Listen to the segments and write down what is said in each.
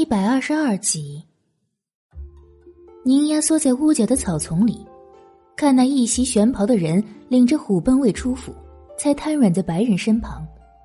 122集。宁压缩在屋角的草丛里，看那一袭玄袍的人领着虎贲卫出府，才瘫软在白人身旁。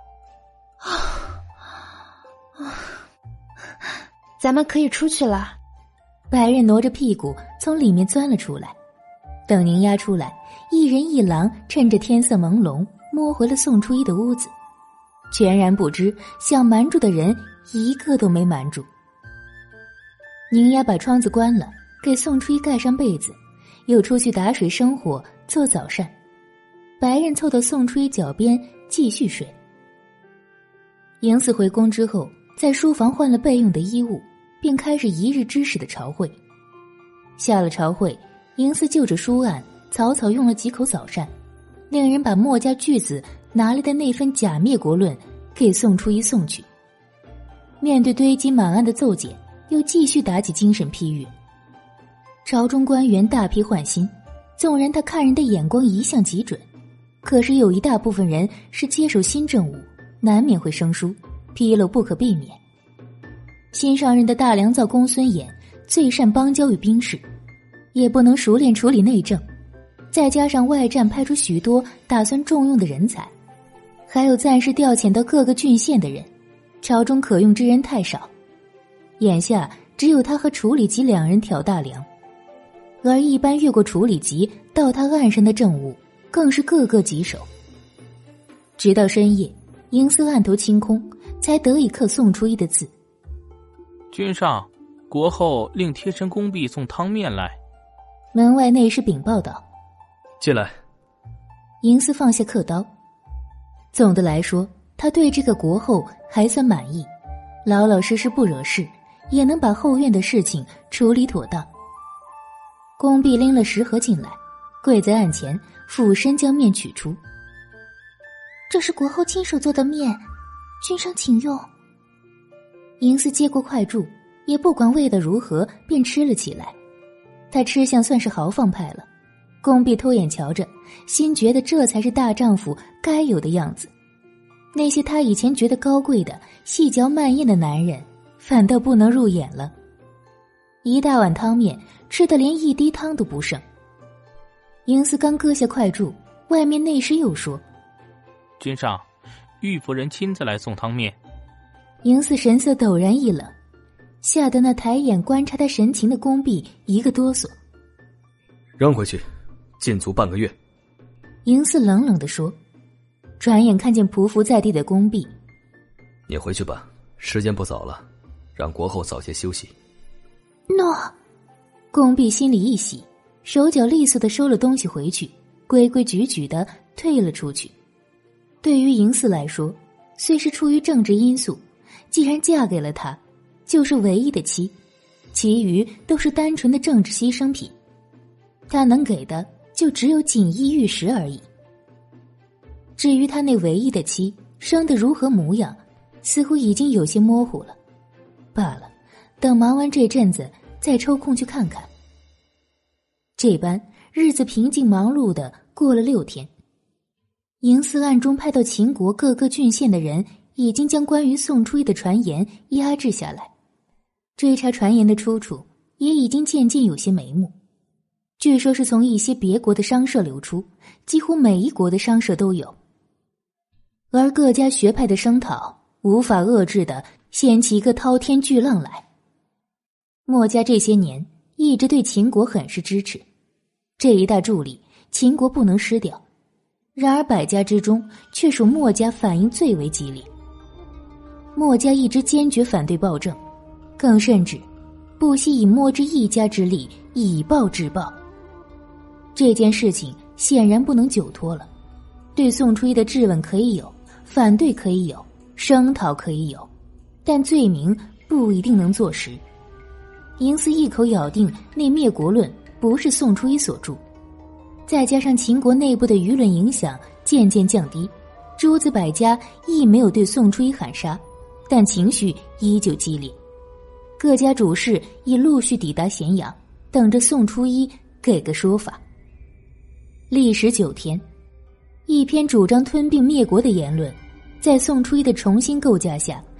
咱们可以出去了。 白人挪着屁股从里面钻了出来。等宁压出来，一人一狼趁着天色朦胧摸回了宋初一的屋子，全然不知想瞒住的人一个都没瞒住。宁压把窗子关了，给宋初一盖上被子，又出去打水生火做早膳。白人凑到宋初一脚边继续睡。嬴驷回宫之后，在书房换了备用的衣物，便开始一日之始的朝会。下了朝会，嬴驷就着书案草草用了几口早膳，令人把墨家巨子拿来的那份假灭国论给宋初一送去。面对堆积满案的奏解，又继续打起精神批阅。朝中官员大批换新，纵然他看人的眼光一向极准，可是有一大部分人是接手新政务，难免会生疏，纰漏不可避免。新上任的大良造公孙衍最善邦交与兵士，也不能熟练处理内政，再加上外战派出许多打算重用的人才，还有暂时调遣到各个郡县的人，朝中可用之人太少。眼下只有他和处理吉两人挑大梁，而一般越过处理吉到他岸上的政务更是个个棘手。直到深夜，嬴驷案头清空，才得以刻宋初一的字。 君上，国后令贴身宫婢送汤面来。 门外内侍禀报道。 进来。 嬴驷放下刻刀。总的来说，他对这个国后还算满意，老老实实不惹事，也能把后院的事情处理妥当。宫婢拎了食盒进来，跪在案前，俯身将面取出。 这是国后亲手做的面，君上请用。 嬴驷接过筷箸，也不管味道如何，便吃了起来。他吃相算是豪放派了，宫婢偷眼瞧着，心觉得这才是大丈夫该有的样子。那些他以前觉得高贵的细嚼慢咽的男人，反倒不能入眼了。一大碗汤面吃得连一滴汤都不剩。嬴驷刚搁下筷箸，外面内侍又说： 君上，玉夫人亲自来送汤面。 嬴驷神色陡然一冷，吓得那抬眼观察他神情的宫婢一个哆嗦。 扔回去，禁足半个月。 嬴驷冷冷地说，转眼看见匍匐在地的宫婢。 你回去吧，时间不早了，让国后早些休息。 诺。 宫婢心里一喜，手脚利索地收了东西回去，规规矩矩地退了出去。对于嬴驷来说，虽是出于政治因素，既然嫁给了他，就是唯一的妻，其余都是单纯的政治牺牲品。他能给的就只有锦衣玉食而已。至于他那唯一的妻生得如何模样，似乎已经有些模糊了。罢了，等忙完这阵子再抽空去看看。这般日子平静忙碌的过了6天。嬴驷暗中派到秦国各个郡县的人已经将关于宋初一的传言压制下来，追查传言的出处也已经渐渐有些眉目。据说是从一些别国的商社流出，几乎每一国的商社都有。而各家学派的声讨无法遏制的掀起一个滔天巨浪来。墨家这些年一直对秦国很是支持，这一大助力秦国不能失掉。然而百家之中却属墨家反应最为激烈。墨家一直坚决反对暴政，更甚至不惜以墨之一家之力以暴制暴。这件事情显然不能久拖了，对宋初一的质问可以有，反对可以有，声讨可以有，但罪名不一定能坐实。嬴驷一口咬定那灭国论不是宋初一所著，再加上秦国内部的舆论影响渐渐降低，诸子百家亦没有对宋初一喊杀，但情绪依旧激烈。各家主事已陆续抵达咸阳，等着宋初一给个说法。历时9天，一篇主张吞并灭国的言论，在宋初一的重新构架下，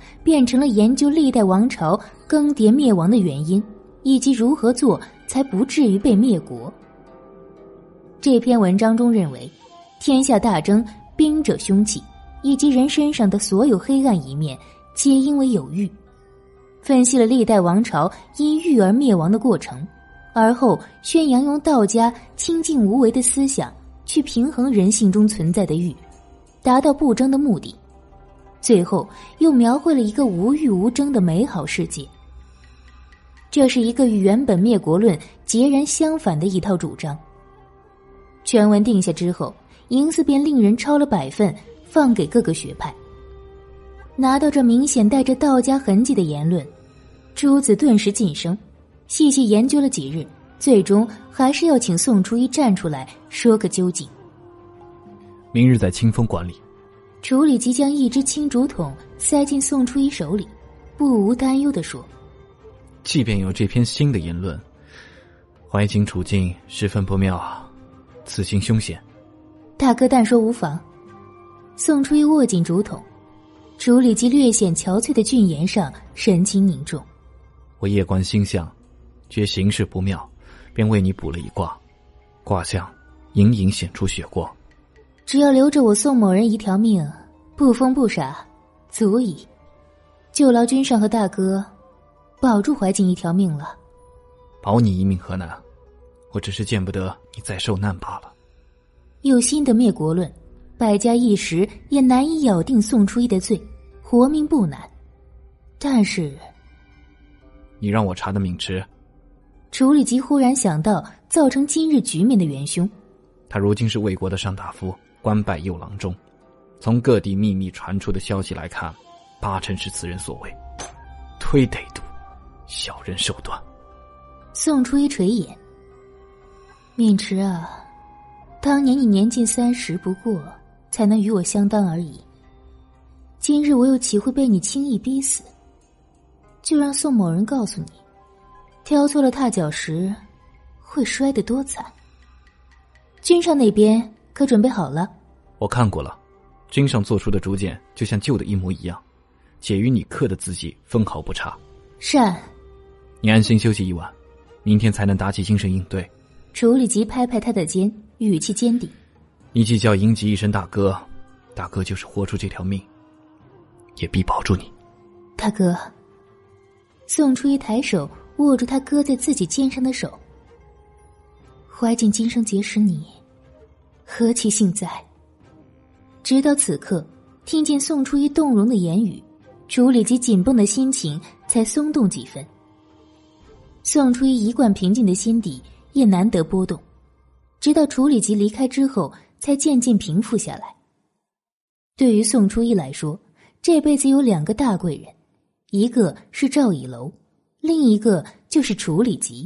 变成了研究历代王朝更迭灭亡的原因，以及如何做才不至于被灭国。这篇文章中认为，天下大争，兵者凶器，以及人身上的所有黑暗一面，皆因为有欲。分析了历代王朝因欲而灭亡的过程，而后宣扬用道家清净无为的思想去平衡人性中存在的欲，达到不争的目的。最后又描绘了一个无欲无争的美好世界。这是一个与原本灭国论截然相反的一套主张。全文定下之后，嬴驷便令人抄了100份，放给各个学派。拿到这明显带着道家痕迹的言论，诸子顿时噤声，细细研究了几日，最终还是要请宋初一站出来说个究竟。 明日在清风馆里。 楚理即将一只青竹筒塞进宋初一手里，不无担忧地说： 即便有这篇新的言论，怀瑾处境十分不妙啊，此行凶险。 大哥但说无妨。宋初一握紧竹筒，楚理即略显憔悴的俊颜上神情凝重。 我夜观星象，觉形势不妙，便为你卜了一卦，卦象隐隐显出血光。 只要留着我宋某人一条命，不疯不傻，足矣。就劳君上和大哥保住怀瑾一条命了。 保你一命何难？我只是见不得你再受难罢了。 有新的灭国论，百家一时也难以咬定宋初一的罪，活命不难。但是你让我查的渑池。 楚理即忽然想到造成今日局面的元凶。 他如今是魏国的上大夫，官拜右郎中。从各地秘密传出的消息来看，80%是此人所为，忒得毒，小人手段。 宋初一垂眼：渑池啊，当年你年近30不过，才能与我相当而已。今日我又岂会被你轻易逼死？就让宋某人告诉你，挑错了踏脚石，会摔得多惨。君上那边可准备好了？ 我看过了，君上做出的竹简就像旧的一模一样，且与你刻的字迹分毫不差。 善。 你安心休息一晚，明天才能打起精神应对。 楚理即拍拍他的肩，语气坚定： 你既叫嬴吉一声大哥，大哥就是豁出这条命，也必保住你。 大哥。宋初一抬手握住他搁在自己肩上的手。怀瑾今生结识你，何其幸在。直到此刻，听见宋初一动容的言语，楚理及紧绷的心情才松动几分。宋初一一贯平静的心底也难得波动，直到楚理及离开之后，才渐渐平复下来。对于宋初一来说，这辈子有2个大贵人，一个是赵以楼，另一个就是楚理及。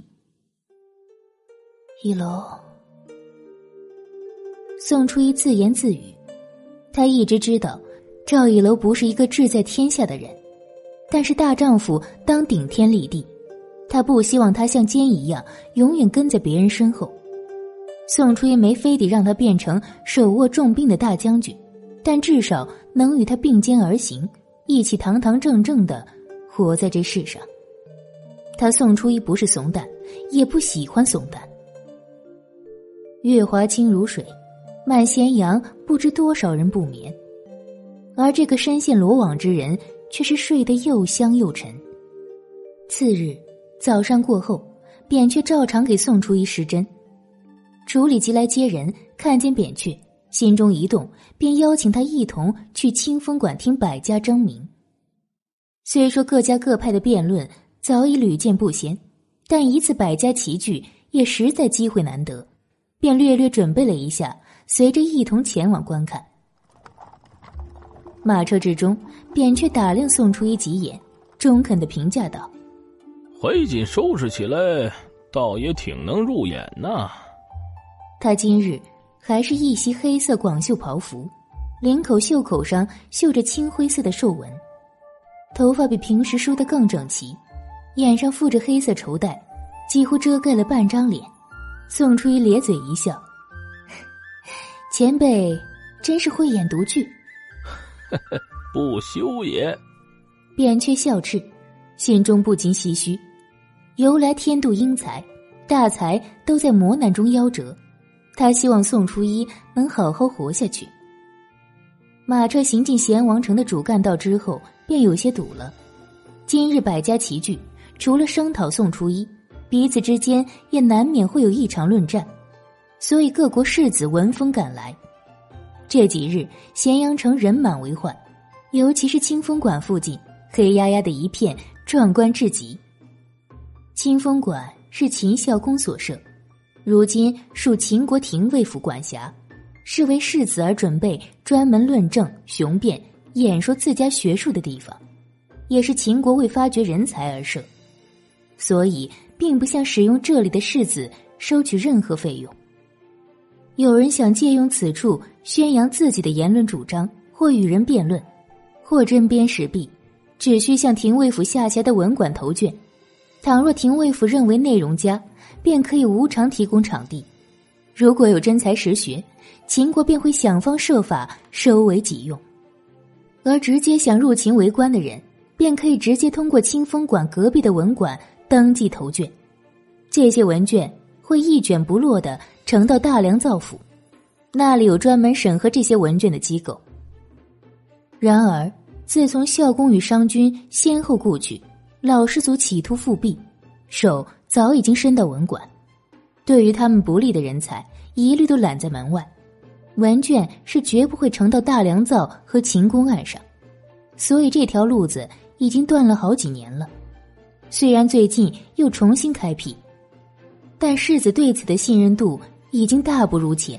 以楼。宋初一自言自语，他一直知道赵以楼不是一个志在天下的人，但是大丈夫当顶天立地，他不希望他像奸一样永远跟在别人身后。宋初一没非得让他变成手握重兵的大将军，但至少能与他并肩而行，一起堂堂正正地活在这世上。他宋初一不是怂蛋，也不喜欢怂蛋。月华清如水，漫咸阳不知多少人不眠，而这个深陷罗网之人却是睡得又香又沉。次日早上过后，扁鹊照常给宋初一施针。楚理即来接人，看见扁鹊，心中一动，便邀请他一同去清风馆听百家争鸣。虽说各家各派的辩论早已屡见不鲜，但一次百家齐聚也实在机会难得，便略略准备了一下，随着一同前往观看。马车之中，扁鹊打量宋初一几眼，中肯地评价道： 怀瑾收拾起来倒也挺能入眼呐。 他今日还是一袭黑色广袖袍服，领口袖口上绣着青灰色的兽纹，头发比平时梳得更整齐，眼上附着黑色绸带，几乎遮盖了半张脸。宋初一咧嘴一笑：前辈真是慧眼独具。 不羞也。 扁鹊笑斥，心中不禁唏嘘，由来天妒英才，大才都在磨难中夭折，他希望宋初一能好好活下去。马车行进咸王城的主干道之后，便有些堵了。今日百家齐聚，除了声讨宋初一，彼此之间也难免会有一场论战，所以各国士子闻风赶来。这几日咸阳城人满为患，尤其是清风馆附近黑压压的一片，壮观至极。清风馆是秦孝公所设，如今属秦国廷尉府管辖，是为士子而准备专门论证雄辩演说自家学术的地方，也是秦国为发掘人才而设，所以并不像使用这里的士子收取任何费用。有人想借用此处宣扬自己的言论主张，或与人辩论，或针砭时弊，只需向廷尉府下辖的文馆投卷，倘若廷尉府认为内容佳，便可以无偿提供场地。如果有真才实学，秦国便会想方设法收为己用。而直接想入秦为官的人，便可以直接通过清风馆隔壁的文馆登记投卷，这些文卷会一卷不落地呈到大良造府，那里有专门审核这些文卷的机构。然而自从孝公与商君先后故去，老士族企图复辟，手早已经伸到文馆，对于他们不利的人才一律都揽在门外，文卷是绝不会呈到大良造和秦公案上，所以这条路子已经断了好几年了。虽然最近又重新开辟，但世子对此的信任度已经大不如前。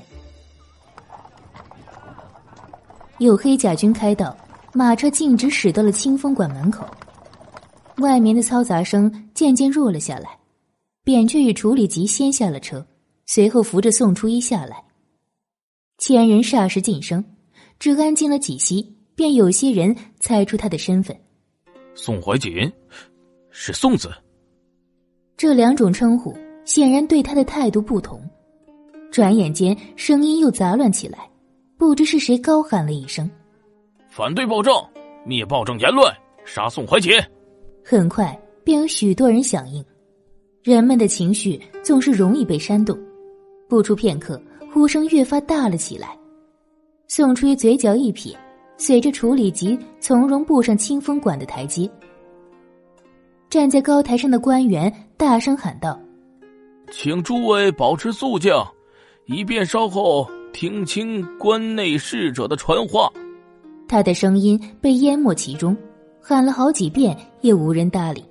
有黑甲军开道，马车径直驶到了清风馆门口，外面的嘈杂声渐渐弱了下来。扁鹊与处理吉先下了车，随后扶着宋初一下来。前人霎时噤声，只安静了几息，便有些人猜出他的身份。 宋怀瑾，是宋子。 这两种称呼显然对他的态度不同。转眼间声音又杂乱起来，不知是谁高喊了一声： 反对暴政，灭暴政言论，杀宋怀瑾。 很快便有许多人响应。人们的情绪总是容易被煽动，不出片刻，呼声越发大了起来。宋初一嘴角一撇，随着处理吉从容步上清风馆的台阶。站在高台上的官员大声喊道： 请诸位保持肃静，以便稍后听清关内侍者的传话。 他的声音被淹没其中，喊了好几遍也无人搭理。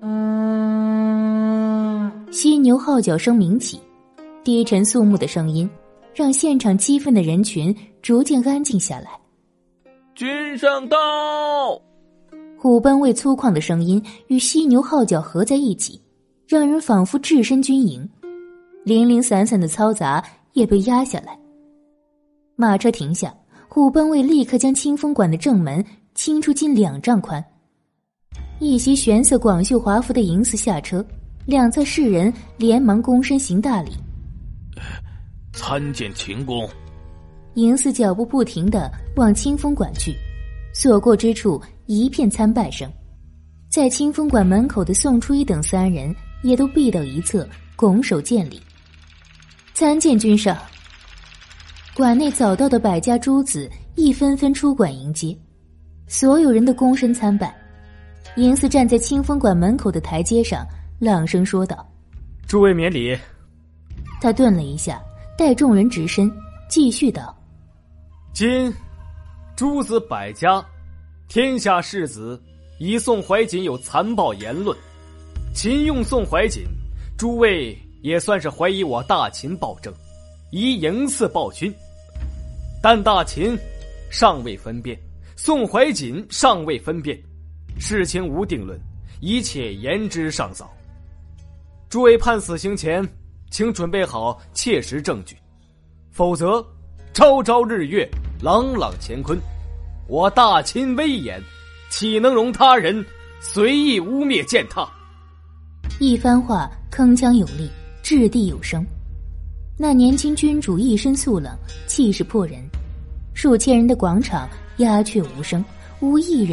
犀牛号角声鸣起，低沉肃穆的声音让现场激愤的人群逐渐安静下来。 军上到！ 虎贲卫粗犷的声音与犀牛号角合在一起，让人仿佛置身军营。零零散散的嘈杂也被压下来。马车停下，虎贲卫立刻将清风馆的正门清出近2丈宽。一袭玄色广袖华服的营司下车，两侧士人连忙躬身行大礼。 参见秦公。 营司脚步不停地往清风馆去，所过之处一片参拜声。在清风馆门口的宋初一等3人也都避到一侧，拱手见礼。参见君上。馆内早到的百家诸子一纷纷出馆迎接，所有人都躬身参拜。营司站在清风馆门口的台阶上，朗声说道： 诸位免礼。 他顿了一下，待众人直身，继续道： 今诸子百家，天下士子以宋怀瑾有残暴言论，秦用宋怀瑾，诸位也算是怀疑我大秦暴政，以营祀暴君。但大秦尚未分辨，宋怀瑾尚未分辨，事情无定论，一切言之尚早。诸位判死刑前，请准备好切实证据，否则朝朝日月，朗朗乾坤，我大秦威严岂能容他人随意污蔑践踏？ 一番话铿锵有力，掷地有声。那年轻君主一身素冷，气势迫人，数千人的广场鸦雀无声，无一人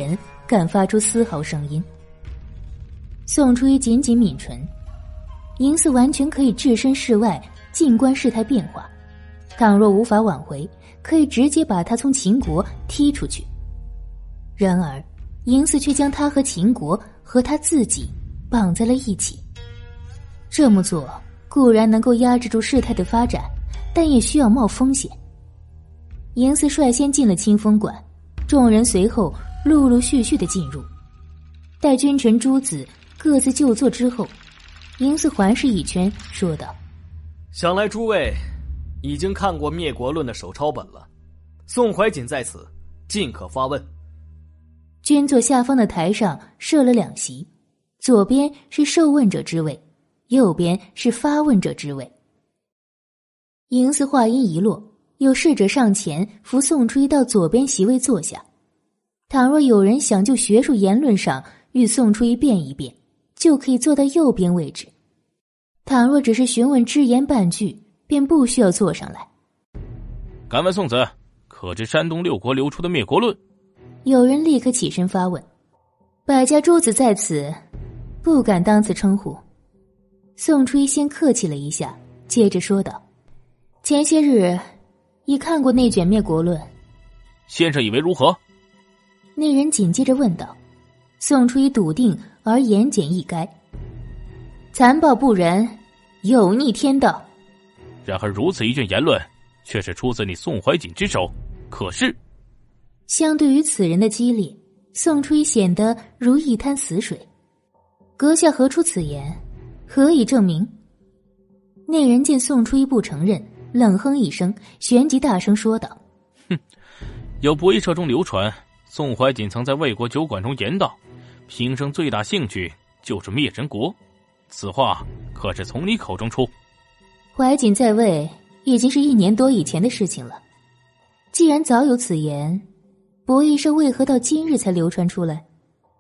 敢发出丝毫声音。宋初一紧紧抿唇，银四完全可以置身事外，静观事态变化。倘若无法挽回，可以直接把他从秦国踢出去。然而银四却将他和秦国和他自己绑在了一起。这么做固然能够压制住事态的发展，但也需要冒风险。银四率先进了清风馆，众人随后陆陆续续的进入。待君臣诸子各自就坐之后，银四环视一圈，说道： 想来诸位已经看过《灭国论》的手抄本了，宋怀瑾在此，尽可发问。 君座下方的台上设了2席，左边是受问者之位，右边是发问者之位。银四话音一落，有侍者上前扶宋初一到左边席位坐下。倘若有人想就学术言论上与宋初一辩一辩，就可以坐到右边位置；倘若只是询问只言半句，便不需要坐上来。 敢问宋子，可知山东6国流出的灭国论？ 有人立刻起身发问。百家诸子在此，不敢当此称呼。宋初一先客气了一下，接着说道：前些日已看过那卷灭国论， 先生以为如何？ 那人紧接着问道。宋初一笃定而言简意赅：残暴不仁，有逆天道。 然而如此一卷言论，却是出自你宋怀瑾之手，可是？ 相对于此人的激烈，宋初一显得如一滩死水。阁下何出此言？何以证明？那人见宋初一不承认，冷哼一声，旋即大声说道： 哼，有博弈社中流传，宋怀瑾曾在魏国酒馆中言道，平生最大兴趣就是灭人国，此话可是从你口中出？ 怀瑾在位已经是1年多以前的事情了，既然早有此言，博弈社为何到今日才流传出来？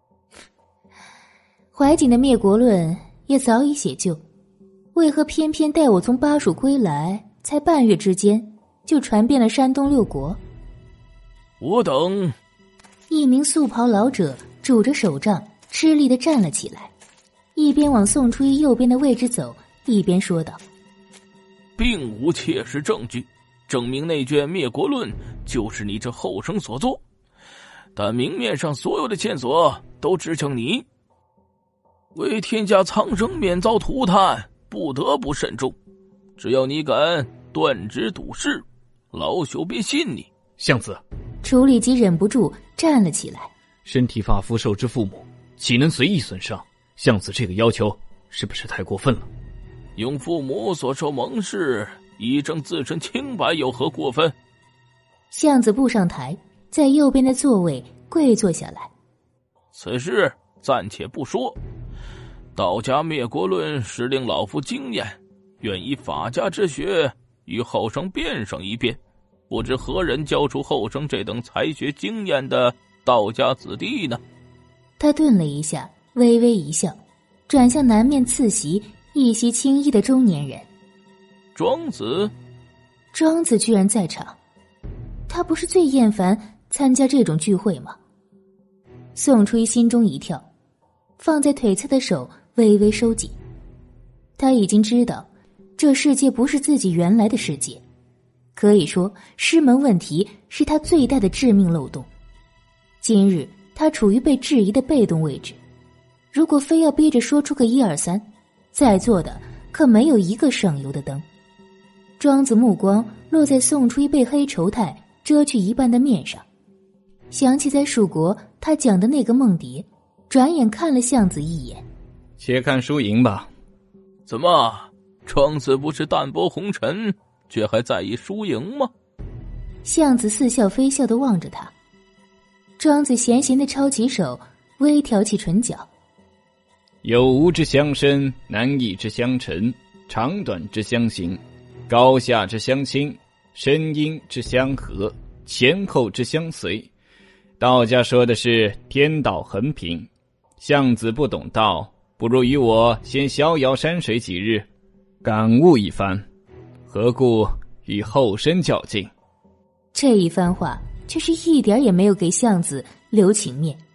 怀瑾的灭国论也早已写就，为何偏偏待我从巴蜀归来，才半月之间就传遍了山东6国？ 我等…… 一名素袍老者拄着手杖，吃力地站了起来，一边往宋初一右边的位置走，一边说道： 并无切实证据证明那卷灭国论就是你这后生所作，但明面上所有的线索都指向你，为天下苍生免遭涂炭，不得不慎重。只要你敢断指赌誓，老朽便信你。 相子， 楚理即忍不住站了起来。 身体发肤受之父母，岂能随意损伤？相子这个要求是不是太过分了？ 用父母所受蒙氏以证自身清白，有何过分？ 相子步上台，在右边的座位跪坐下来。 此事暂且不说，道家灭国论实令老夫惊艳，愿以法家之学与后生辩上一辩，不知何人教出后生这等才学惊艳的道家子弟呢？ 他顿了一下，微微一笑，转向南面次席一袭青衣的中年人。 庄子？ 庄子居然在场，他不是最厌烦参加这种聚会吗？宋初一心中一跳，放在腿侧的手微微收紧。他已经知道这世界不是自己原来的世界，可以说师门问题是他最大的致命漏洞。今日他处于被质疑的被动位置，如果非要逼着说出个1、2、3，在座的可没有一个省油的灯。庄子目光落在宋初一被黑绸带遮去一半的面上，想起在蜀国他讲的那个梦蝶，转眼看了相子一眼。 且看输赢吧。 怎么，庄子不是淡泊红尘，却还在意输赢吗？ 相子似笑非笑地望着他。庄子闲闲地抄起手，微挑起唇角。 有无之相生，难易之相成，长短之相形，高下之相倾，声音之相合，前后之相随。道家说的是天道恒平，相子不懂道，不如与我先逍遥山水几日，感悟一番，何故与后生较劲？ 这一番话却是一点也没有给相子留情面。